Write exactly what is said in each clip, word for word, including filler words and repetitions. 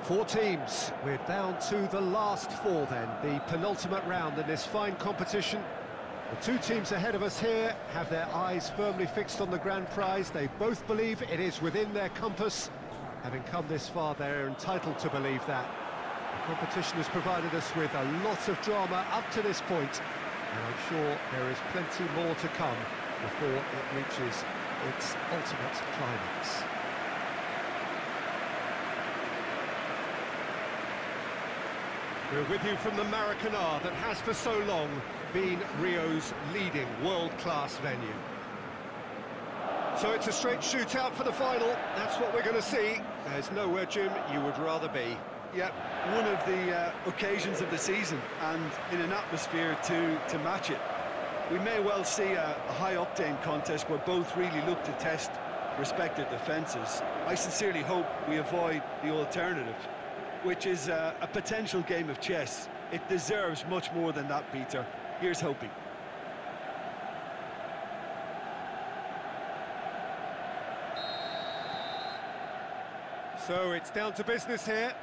Four teams. We're down to the last four then, the penultimate round in this fine competition. The two teams ahead of us here have their eyes firmly fixed on the grand prize. They both believe it is within their compass. Having come this far, they're entitled to believe that. The competition has provided us with a lot of drama up to this point, and I'm sure there is plenty more to come before it reaches its ultimate climax. We're with you from the Maracanã that has for so long been Rio's leading world-class venue. So it's a straight shootout for the final. That's what we're going to see. There's nowhere, Jim, you would rather be. Yeah, one of the uh, occasions of the season, and in an atmosphere to, to match it. We may well see a, a high-octane contest where both really look to test respective defences. I sincerely hope we avoid the alternative, which is uh, a potential game of chess. It deserves much more than that, Peter. Here's hoping. So it's down to business here.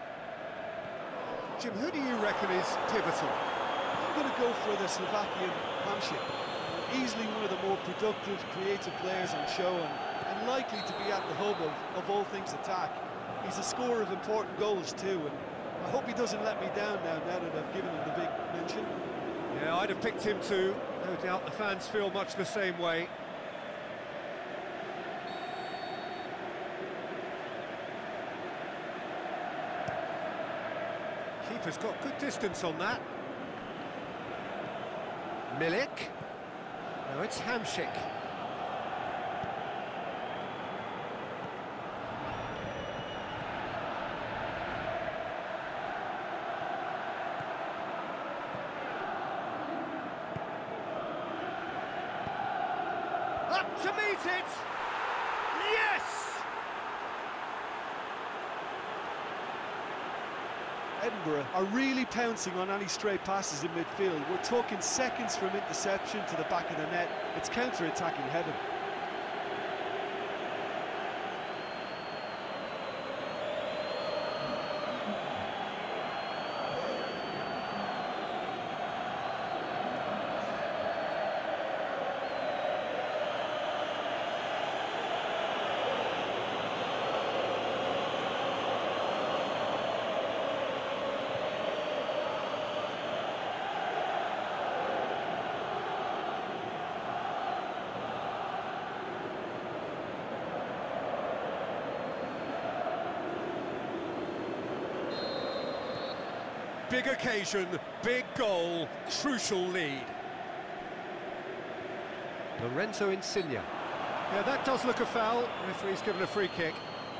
Jim, who do you reckon is pivotal? I'm going to go for the Slovakian Hamšík. Easily one of the more productive, creative players on show, and, and likely to be at the hub of, of all things attack. He's a scorer of important goals too, and I hope he doesn't let me down now, now that I've given him the big mention. Yeah, I'd have picked him too. No doubt the fans feel much the same way. Keeper's got good distance on that. Milik. No, it's Hamšík. Up to meet it! Yes! Edinburgh are really pouncing on any stray passes in midfield. We're talking seconds from interception to the back of the net. It's counter-attacking heaven. Big occasion, big goal, crucial lead. Lorenzo Insigne. Yeah, that does look a foul. Referee's given a free kick.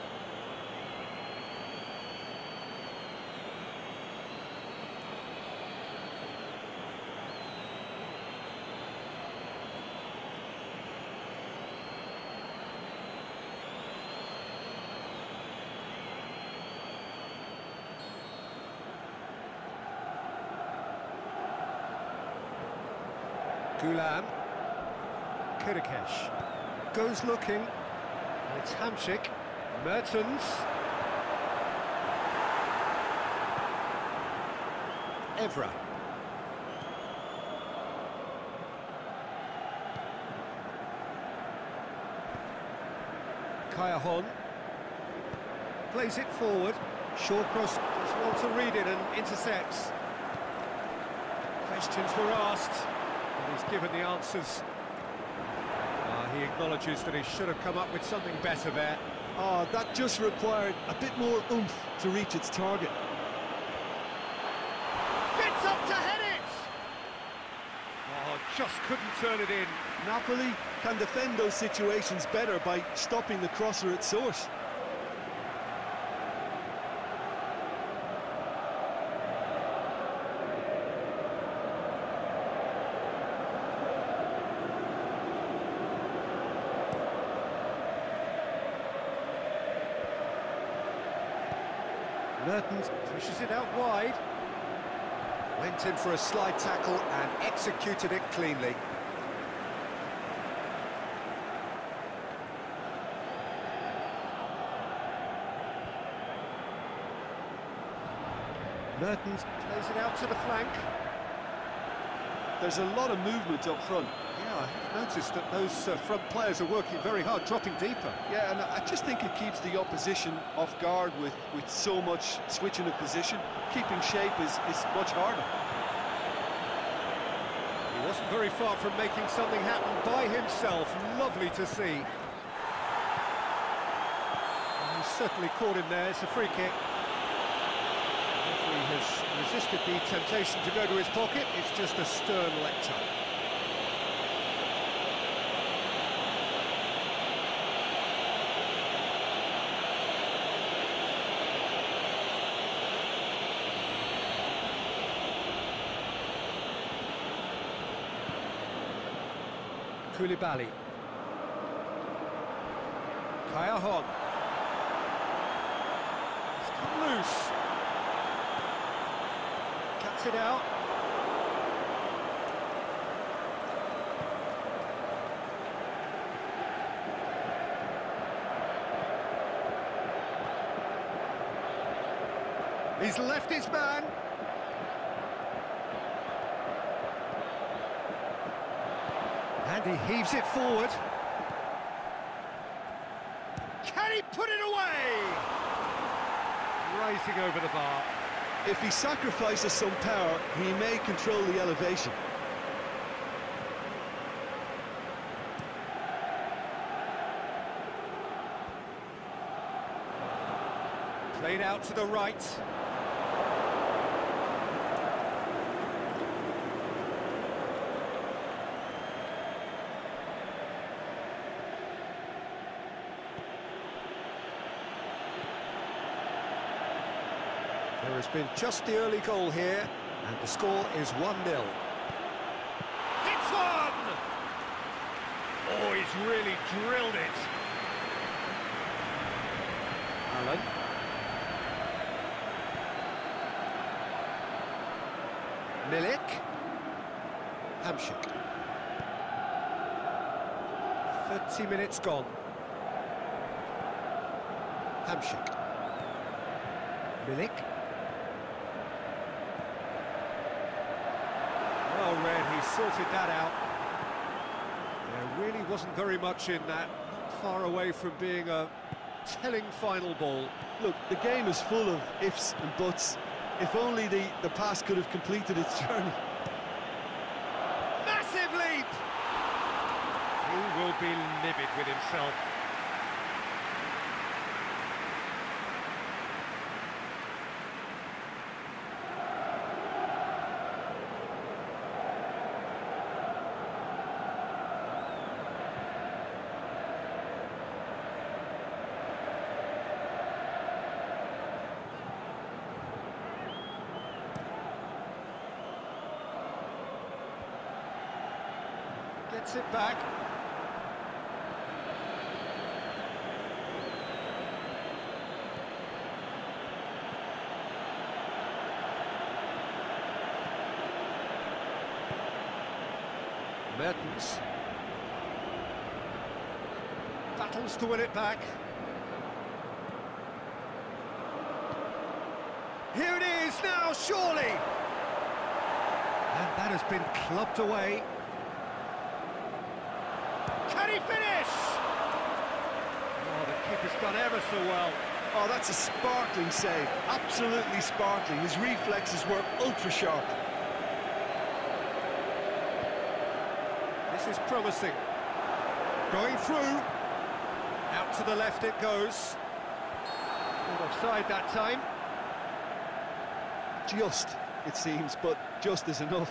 Gulam. Kirikesh. Goes looking. And it's Hamšík. Mertens. Evra. Callejon. Plays it forward. Shawcross does well to read it and intercepts. Questions were asked. And he's given the answers. Uh, he acknowledges that he should have come up with something better there. Oh, that just required a bit more oomph to reach its target. Gets up to head it! Oh, just couldn't turn it in. Napoli can defend those situations better by stopping the crosser at source. Mertens pushes it out wide. Went in for a slide tackle and executed it cleanly. Mertens plays it out to the flank. There's a lot of movement up front. Yeah, I have noticed that those uh, front players are working very hard, dropping deeper. Yeah, and I just think it keeps the opposition off guard with, with so much switching of position. Keeping shape is, is much harder. He wasn't very far from making something happen by himself. Lovely to see. And he's certainly caught him there. It's a free kick. Referee has resisted the temptation to go to his pocket. It's just a stern lecture. Koulibaly. Kayahon. It's come loose. Cuts it out. He's left his man. And he heaves it forward. Can he put it away? Rising over the bar. If he sacrifices some power, he may control the elevation. Played out to the right. There has been just the early goal here, and the score is one nil. It's one! Oh, he's really drilled it. Allen. Milik. Hamšík. thirty minutes gone. Hamšík. Milik. Well read, he sorted that out. There really wasn't very much in that, not far away from being a telling final ball. Look, the game is full of ifs and buts. If only the, the pass could have completed its journey. Massive leap! He will be livid with himself. Gets it back. Mertens. Battles to win it back. Here it is now, surely! And that has been clubbed away. Can he finish? Oh, the keeper's done ever so well. Oh, that's a sparkling save. Absolutely sparkling. His reflexes were ultra sharp. This is promising. Going through. Out to the left it goes. Not offside that time. Just, it seems, but just is enough.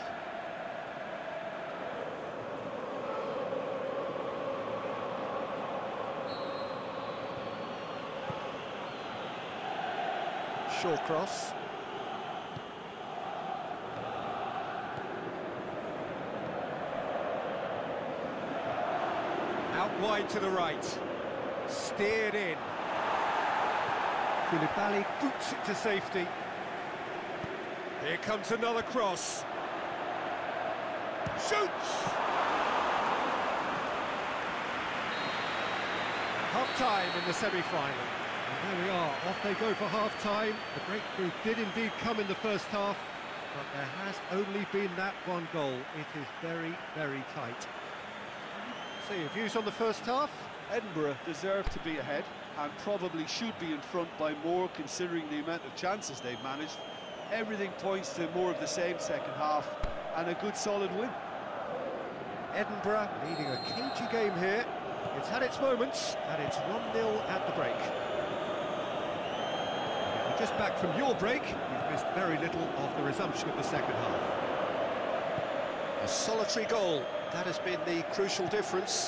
Short cross. Out wide to the right. Steered in. Koulibaly boots it to safety. Here comes another cross. Shoots! Half-time in the semi-final. And there we are, off they go for half-time. The breakthrough did indeed come in the first half, but there has only been that one goal. It is very, very tight. So your views on the first half? Edinburgh deserve to be ahead and probably should be in front by more considering the amount of chances they've managed. Everything points to more of the same second half and a good solid win. Edinburgh leading a cagey game here. It's had its moments, and it's one nil at the break. If you're just back from your break, you've missed very little of the resumption of the second half. A solitary goal, that has been the crucial difference.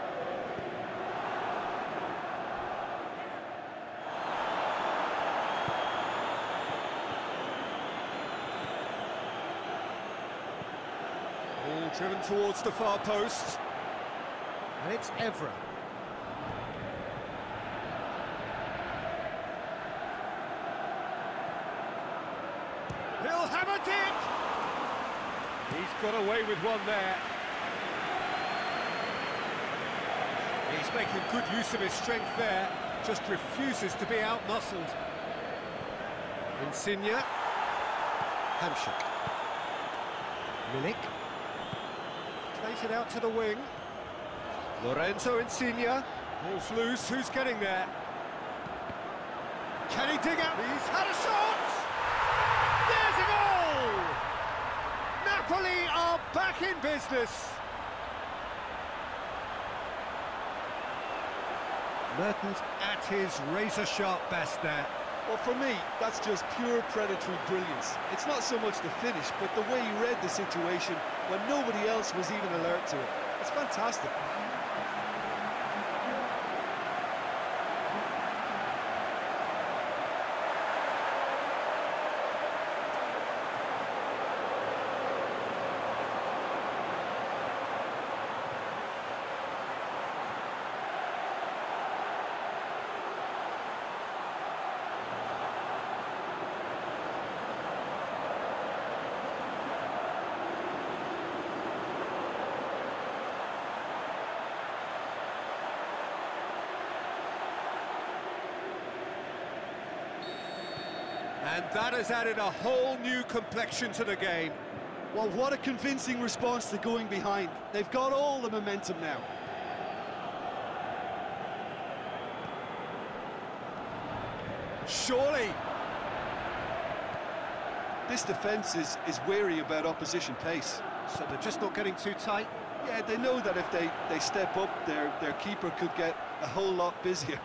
Ball driven towards the far post. And it's Evra. He'll have a dip! He's got away with one there. He's making good use of his strength there, just refuses to be out-muscled. Insigne. Hamsik. Milik. Plays it out to the wing. Lorenzo Insigne. Ball's loose, who's getting there? Can he dig out? He's had a shot! There's a goal! Napoli are back in business. Mertens at his razor-sharp best there. Well, for me, that's just pure predatory brilliance. It's not so much the finish, but the way he read the situation when nobody else was even alert to it. It's fantastic. And that has added a whole new complexion to the game. Well, what a convincing response to going behind. They've got all the momentum now. Surely. This defence is, is wary about opposition pace. So they're just not getting too tight? Yeah, they know that if they, they step up, their, their keeper could get a whole lot busier.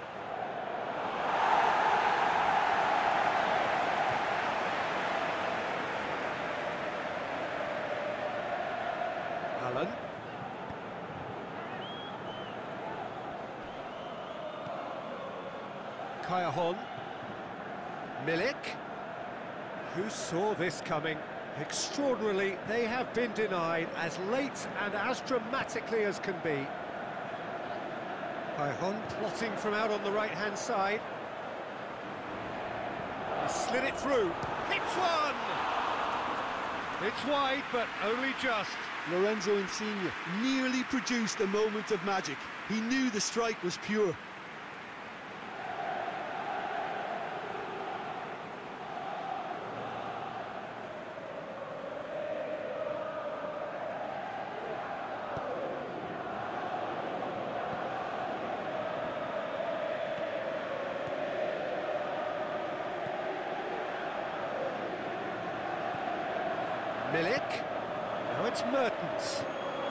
Allen. Cajalón. Milik. Who saw this coming? Extraordinarily, they have been denied as late and as dramatically as can be. Cajalón plotting from out on the right-hand side. He slid it through. Hits one! It's wide, but only just. Lorenzo Insigne nearly produced a moment of magic. He knew the strike was pure. Milik. Now it's Mertens.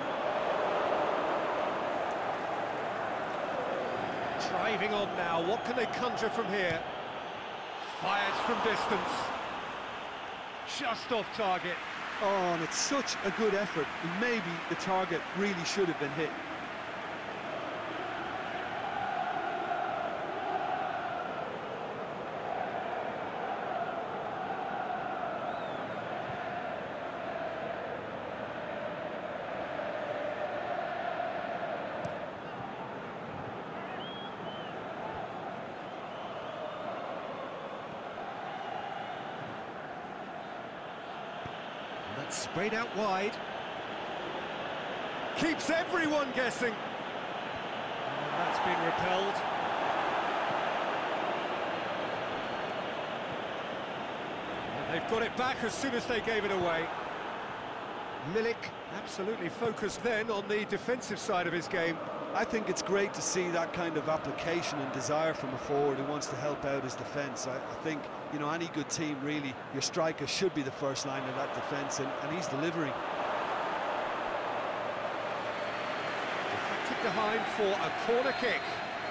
Driving on now, what can they conjure from here? Fires from distance. Just off target. Oh, and it's such a good effort. Maybe the target really should have been hit. That's sprayed out wide. Keeps everyone guessing. And that's been repelled. They've got it back as soon as they gave it away. Milik absolutely focused then on the defensive side of his game. I think it's great to see that kind of application and desire from a forward who wants to help out his defence. I, I think, you know, any good team, really, your striker should be the first line of that defence, and, and he's delivering. Deflected behind for a corner kick.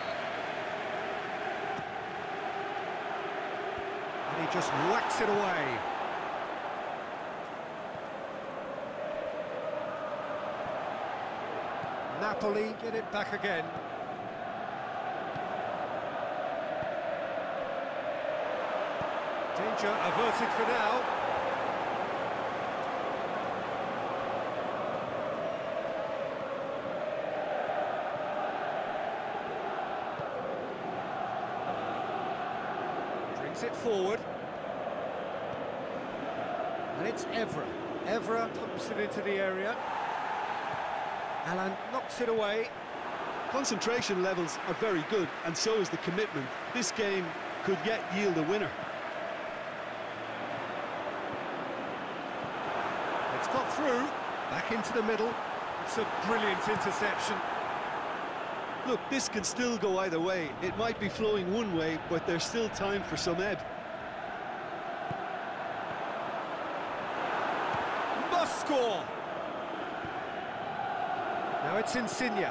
And he just whacks it away. Napoli get it back again. Danger averted for now. Brings it forward. And it's Evra. Evra pumps it into the area. Alan knocks it away. Concentration levels are very good, and so is the commitment. This game could yet yield a winner. It's got through, back into the middle. It's a brilliant interception. Look, this can still go either way. It might be flowing one way, but there's still time for some ebb. Must score! Now it's Insigne.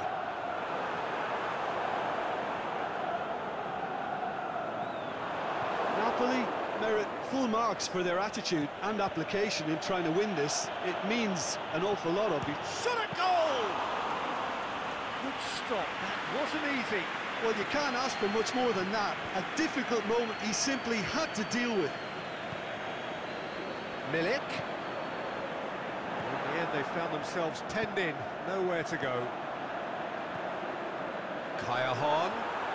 Napoli merit full marks for their attitude and application in trying to win this. It means an awful lot of it. Shot at goal! Good stop, that wasn't easy. Well, you can't ask for much more than that. A difficult moment he simply had to deal with. Milik. In the end, they found themselves penned in, nowhere to go. Cajajon.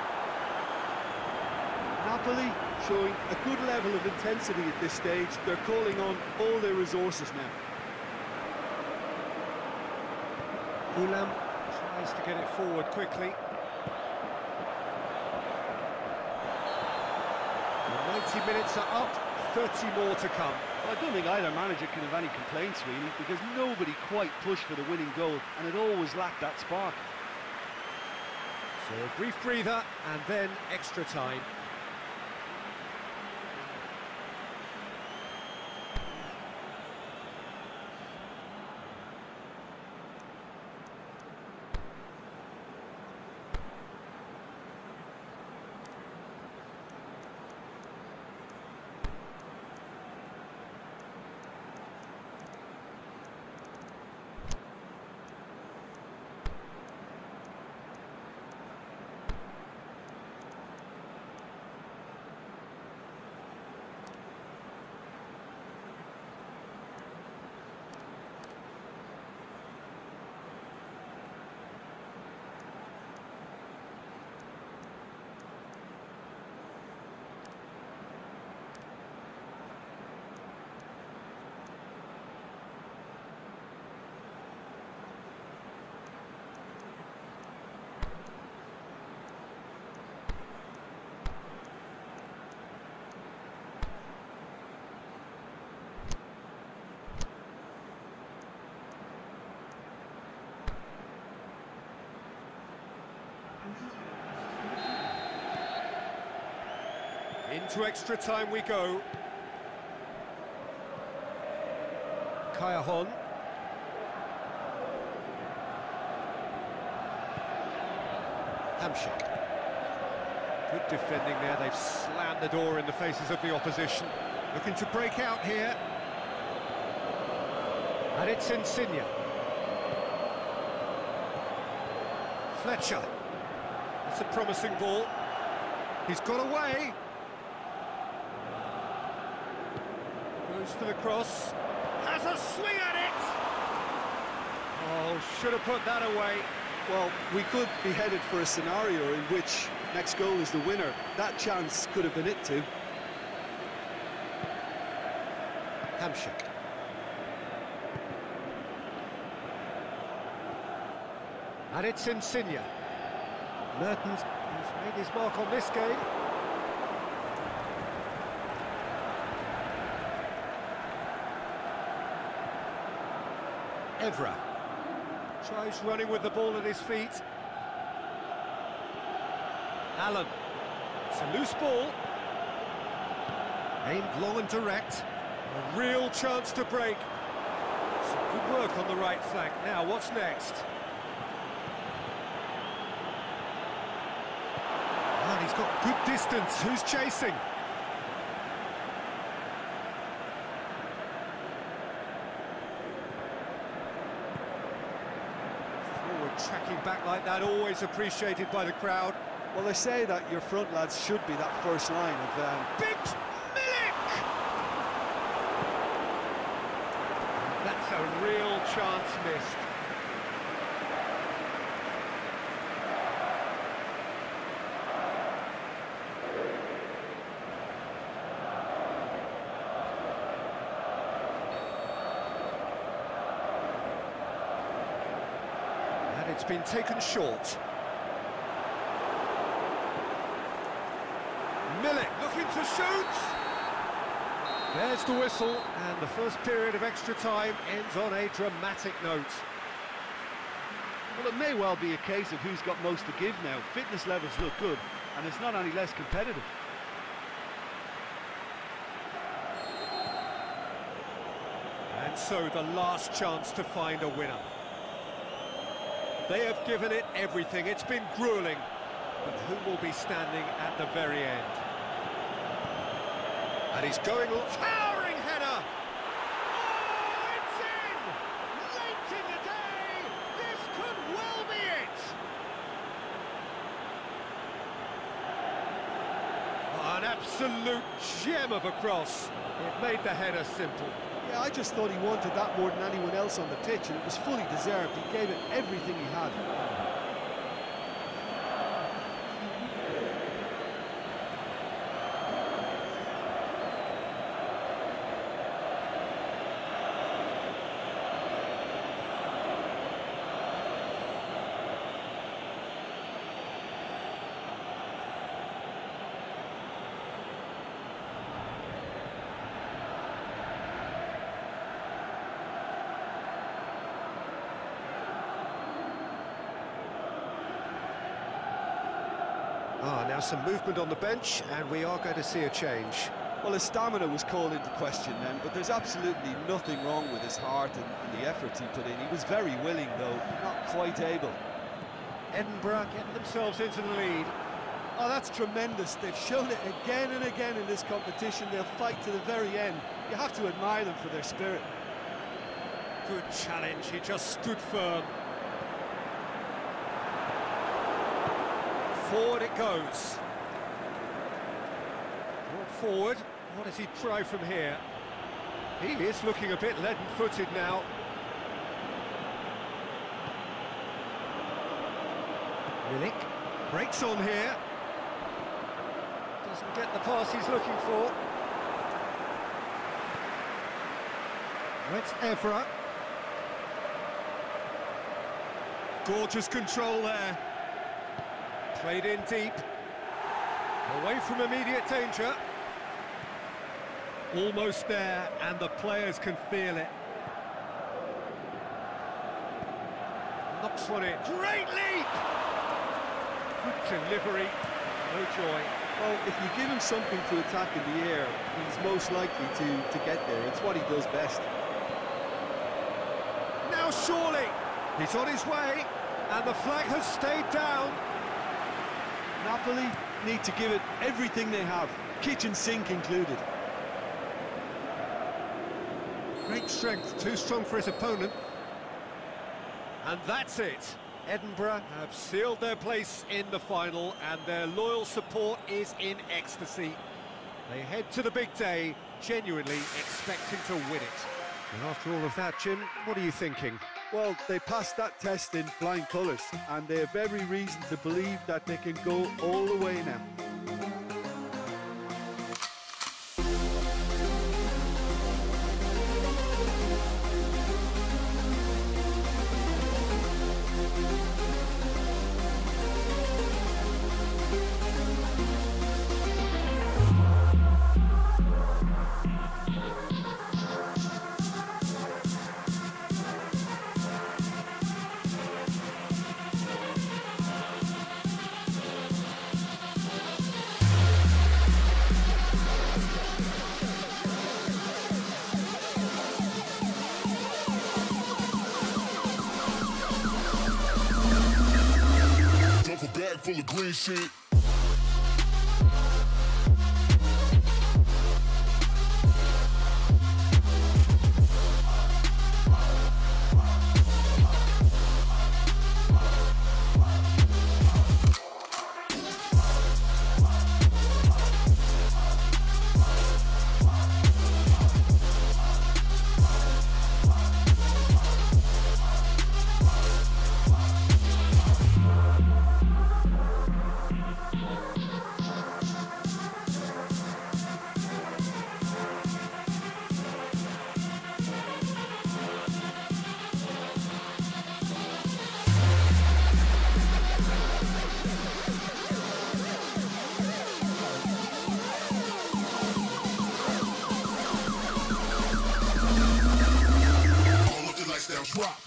Napoli showing a good level of intensity at this stage. They're calling on all their resources now. Ulam tries to get it forward quickly. The ninety minutes are up, thirty more to come. Well, I don't think either manager can have any complaints, really, because nobody quite pushed for the winning goal, and it always lacked that spark. So a brief breather, and then extra time. Into extra time we go. Cajajon. Hamsik. Good defending there, they've slammed the door in the faces of the opposition. Looking to break out here. And it's Insigne. Fletcher. That's a promising ball. He's got away. Goes for the cross. Has a swing at it! Oh, should have put that away. Well, we could be headed for a scenario in which next goal is the winner. That chance could have been it too. Hamsik. And it's Insigne. Mertens, who's made his mark on this game. Evra. Tries running with the ball at his feet. Allen. It's a loose ball. Aimed long and direct. A real chance to break. Some good work on the right flank. Now, what's next? And he's got good distance. Who's chasing? Forward tracking back like that, always appreciated by the crowd. Well, they say that your front lads should be that first line of... Um... Big Milik! That's a real chance missed. And it's been taken short. Milik looking to shoot. There's the whistle, and the first period of extra time ends on a dramatic note. Well, it may well be a case of who's got most to give now. Fitness levels look good, and it's not any less competitive. And so the last chance to find a winner. They have given it everything. It's been grueling, but who will be standing at the very end? And he's going, towering header! Oh, it's in! Late in the day, this could well be it! Oh, an absolute gem of a cross. It made the header simple. Yeah, I just thought he wanted that more than anyone else on the pitch, and it was fully deserved. He gave it everything he had. Ah, now some movement on the bench, and we are going to see a change. Well, his stamina was called into question then, but there's absolutely nothing wrong with his heart and, and the efforts he put in. He was very willing, though, not quite able. Edinburgh getting themselves into the lead. Oh, that's tremendous. They've shown it again and again in this competition. They'll fight to the very end. You have to admire them for their spirit. Good challenge, he just stood firm. Forward it goes. Brought forward. What does he try from here? He is looking a bit leaden-footed now. Milik breaks on here. Doesn't get the pass he's looking for. That's Evra. Gorgeous control there. Played in deep. Away from immediate danger. Almost there, and the players can feel it. Knocks one in. Great leap! Good delivery. No joy. Well, if you give him something to attack in the air, he's most likely to, to get there. It's what he does best. Now surely! He's on his way, and the flag has stayed down. Napoli need to give it everything they have, kitchen sink included. Great strength, too strong for his opponent. And that's it. Edinburgh have sealed their place in the final, and their loyal support is in ecstasy. They head to the big day, genuinely expecting to win it. And after all of that, Jim, what are you thinking? Well, they passed that test in flying colours, and they have every reason to believe that they can go all the way now. full of green shit. Drop.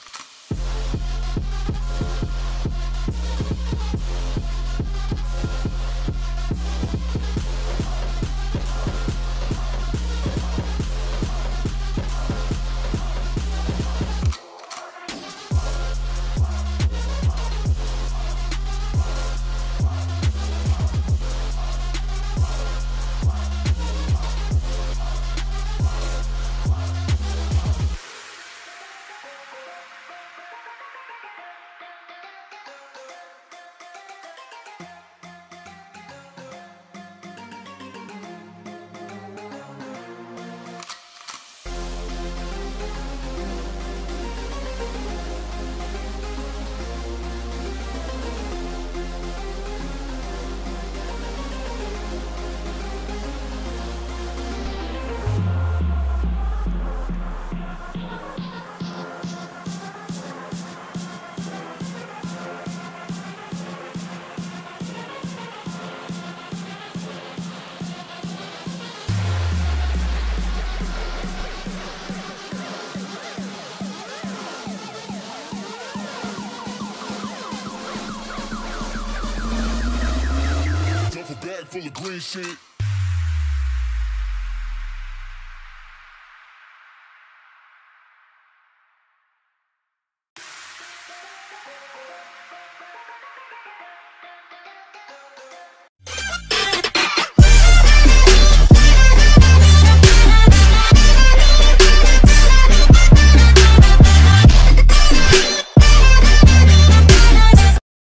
Full of green shit.